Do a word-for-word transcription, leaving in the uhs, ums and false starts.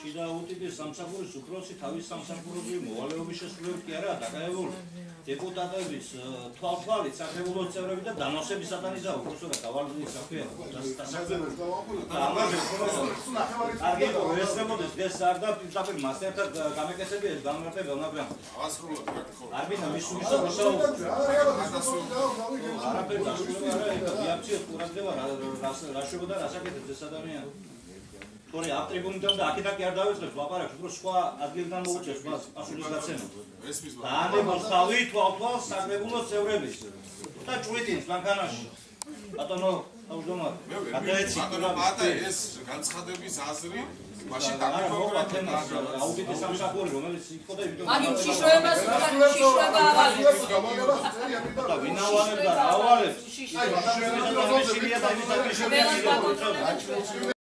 შიდა აუდიტის სამსახურის უფროსი თავის სამსახურობრივი მოვალეობის შესრულებით კი არაა დაკავებული. Deputatების თვალთვალით საქართველოს წევრები და დანოსების სატანიზა უფროსობა დავალების საფეა დასაქმებულს. Კარგი, ესწრებოდეს დღეს არ და პირდაპირ მასთან ერთად გამეკეთებიათ გამარტება, მაგრამ ასრულოთ რა. არბინა მისულის მოსაუბრ. არაფერი დასრულება არა, რეაქცია ყურადღება რა შევა და რასაკეთებს ეს ადამიანი. Თორე აქ ტრიბუნიდან და აქედან კი არ დავიწყებს ლაპარაკს, უფრო სხვა ადგილიდან მოუწევს მას პასუხის გაცემა. დაანებოს თავი თვალთვალს საკრებულოს წევრების და ჭვიტინს მანქანაში. ბატონო თავმჯდომარე, გადაეცი ბატონო ბატა ეს განცხადების აზრი მაშინ დაგიწყდა თემას აუდიტის სამსახური რომელიც იყო და იმიტომ მაგ შიშროებას შიშროება ავალებს. და ვინავალებს და რავალებს. შიშროება და მისივია და იმის აკავშირებია.